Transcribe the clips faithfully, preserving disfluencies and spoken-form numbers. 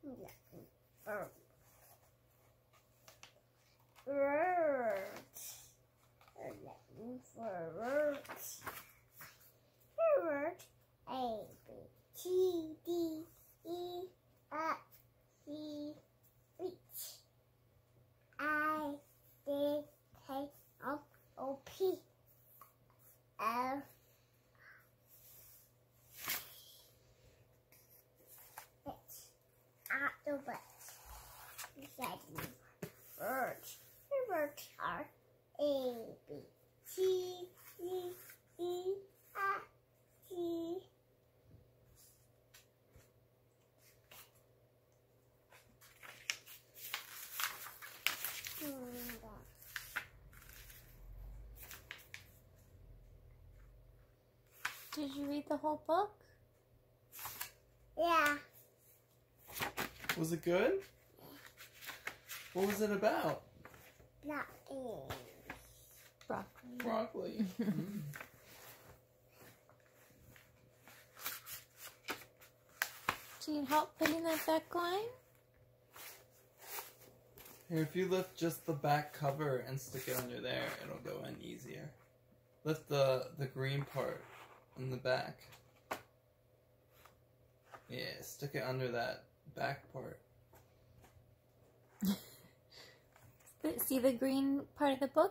Bird. Words. We're looking for words. Word. A, B, C, D, E, F, G, H, I, J, K, L, O, P, L. It's alphabet. Words. The words are A, B, C, D, E, F, G. Did you read the whole book? Yeah. Was it good? What was it about? Broccoli. Broccoli. Broccoli. Mm. Do you need help putting that back on? Here, if you lift just the back cover and stick it under there, it'll go in easier. Lift the, the green part in the back. Yeah, stick it under that back part. See the green part of the book?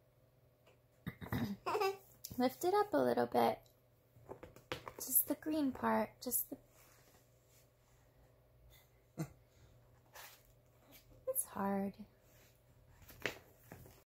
Lift it up a little bit. Just the green part. Just the... It's hard.